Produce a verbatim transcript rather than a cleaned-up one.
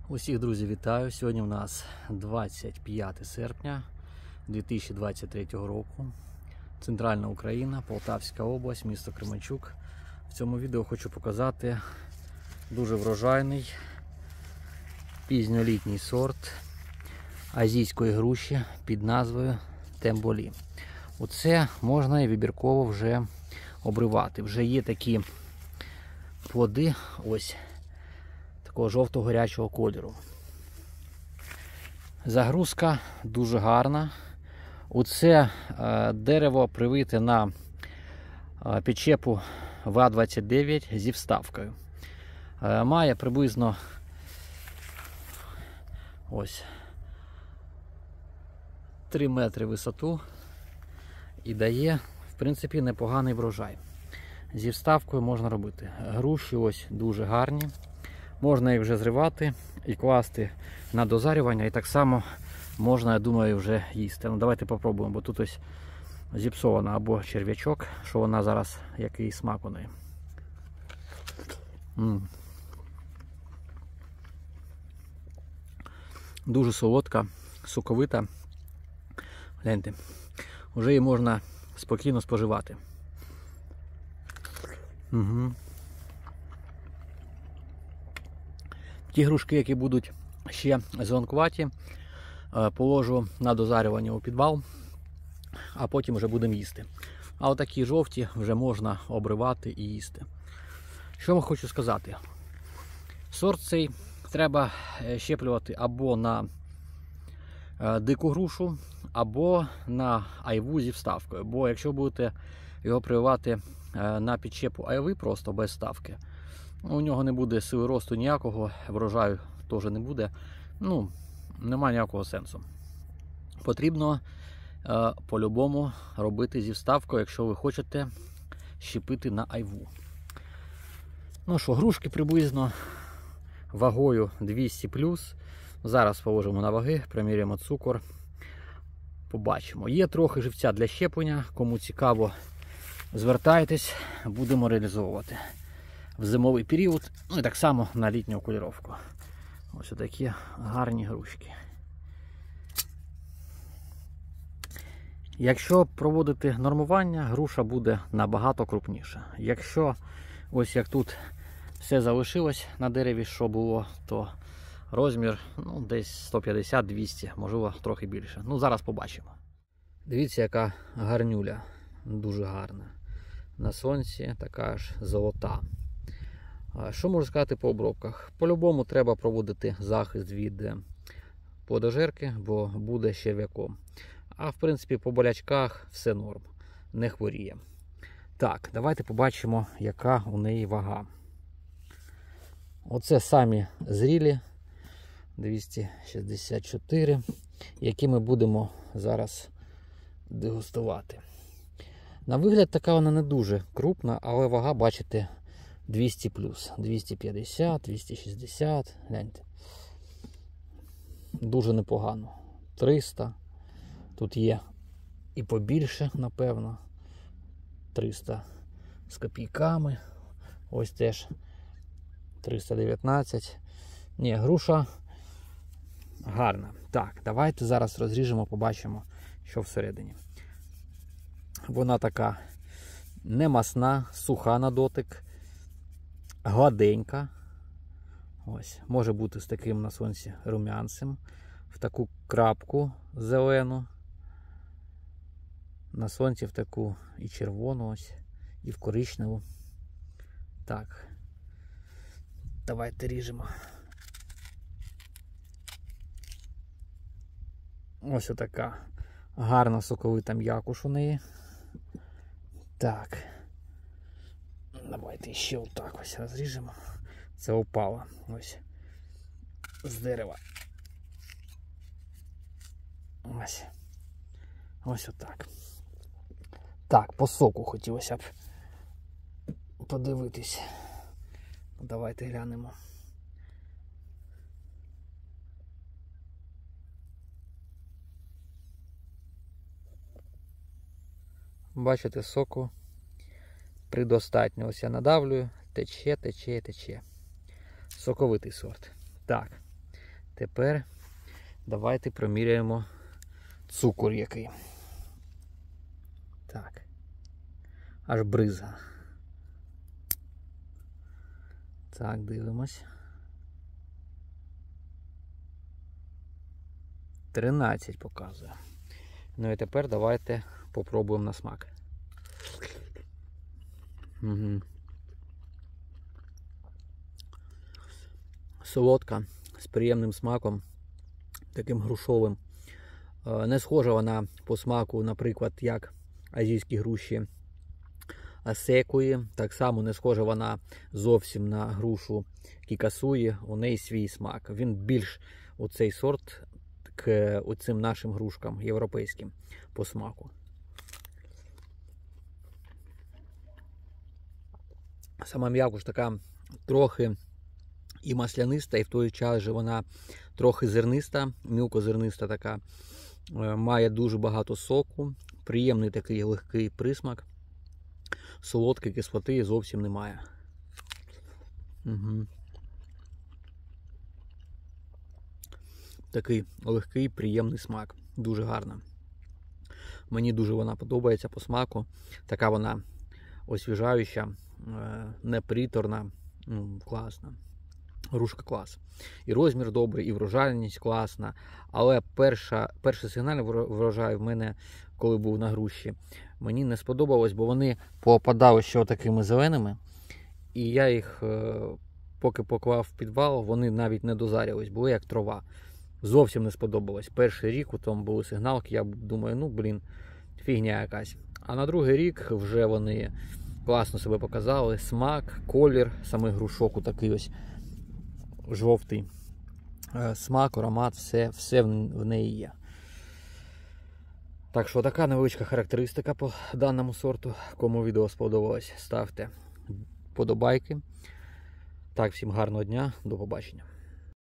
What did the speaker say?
Усіх, друзі, вітаю! Сьогодні у нас двадцять п'яте серпня дві тисячі двадцять третього року. Центральна Україна, Полтавська область, місто Кременчук. В цьому відео хочу показати дуже врожайний пізньолітній сорт азійської груші під назвою Темболі. Оце можна і вибірково вже обривати. Вже є такі плоди, ось, такого жовто-горячого кольору. Загрузка дуже гарна. Оце е, дерево привите на е, підчепу ВА двадцять дев'ять зі вставкою. Е, має приблизно ось три метри висоту і дає, в принципі, непоганий врожай. Зі вставкою можна робити. Груші ось дуже гарні. Можна їх вже зривати і класти на дозарювання, і так само можна, я думаю, вже їсти. Ну, давайте попробуємо, бо тут ось зіпсована або черв'ячок, що вона зараз, який смак у неї. М-м. Дуже солодка, соковита. Гляньте, вже її можна спокійно споживати. Угу. Ті грушки, які будуть ще зеленкуваті, положу на дозарювання у підвал, а потім вже будемо їсти. А отакі жовті вже можна обривати і їсти. Що вам хочу сказати? Сорт цей треба щеплювати або на дику грушу, або на айву зі вставкою. Бо якщо будете його прививати на підчепу айви просто без вставки, у нього не буде сили росту ніякого, врожаю теж не буде. Ну, немає ніякого сенсу. Потрібно е, по-любому робити зі вставкою, якщо ви хочете щепити на айву. Ну що, грушки приблизно вагою двісті плюс. Зараз положимо на ваги, приміряємо цукор. Побачимо. Є трохи живця для щеплення. Кому цікаво, звертайтесь, будемо реалізовувати в зимовий період, ну і так само на літню окуліровку. Ось такі гарні грушки. Якщо проводити нормування, груша буде набагато крупніша. Якщо ось як тут все залишилось на дереві, що було, то розмір ну, десь сто п'ятдесят - двісті, можливо трохи більше. Ну зараз побачимо. Дивіться, яка гарнюля, дуже гарна. На сонці така ж золота. Що можу сказати по обробках? По-любому треба проводити захист від плодожерки, бо буде з черв'яком. А в принципі по болячках все норм, не хворіє. Так, давайте побачимо, яка у неї вага. Оце самі зрілі двісті шістдесят чотири, які ми будемо зараз дегустувати. На вигляд така вона не дуже крупна, але вага, бачите, двісті плюс, двісті п'ятдесят, двісті шістдесят, гляньте. Дуже непогано. триста. Тут є і побільше, напевно. триста з копійками. Ось теж триста дев'ятнадцять. Ні, груша гарна. Так, давайте зараз розріжемо, побачимо, що всередині. Вона така не масна, суха на дотик. Гладенька. Ось, може бути з таким на сонці рум'янцем. В таку крапку зелену. На сонці в таку і червону, ось, і в коричневу. Так. Давайте ріжемо. Ось отака гарна соковита м'якуш у неї. Так. Давайте ще отак ось розріжемо. Це опало ось з дерева. Ось. Ось отак. Так, по соку хотілося б подивитись. Давайте глянемо. Бачите, соку предостатньо. Ось я надавлюю, тече, тече, тече. Соковитий сорт. Так, Тепер давайте проміряємо цукор який. Так. Аж бризга. Так, дивимось. тринадцять показує. Ну і тепер давайте попробуємо на смак. Угу. Солодка, з приємним смаком, таким грушовим. Не схожа вона по смаку, наприклад, як азійські груші асекуї. Так само не схожа вона зовсім на грушу кікасуї. У неї свій смак. Він більш у цей сорт к оцим нашим грушкам європейським по смаку. Сама м'якуш така трохи і масляниста, і в той час же вона трохи зерниста, мілкозерниста така. Має дуже багато соку, приємний такий легкий присмак. Солодкої кислоти зовсім немає. Угу. Такий легкий, приємний смак. Дуже гарна. Мені дуже вона подобається по смаку. Така вона освіжаюча, неприторна, ну, класна. Грушка клас. І розмір добрий, і врожайність класна. Але перша, перший сигнальний врожай в мене, коли був на груші, мені не сподобалось, бо вони попадали ще такими зеленими. І я їх, поки поклав в підвал, вони навіть не дозарювались, були як трава. Зовсім не сподобалось. Перший рік, у тому були сигналки, я думаю, ну, блін, фігня якась. А на другий рік вже вони класно себе показали. Смак, колір, самих грушок такий ось жовтий. Смак, аромат, все, все в неї є. Так що така невеличка характеристика по даному сорту. Кому відео сподобалось, ставте подобайки. Так, всім гарного дня, до побачення.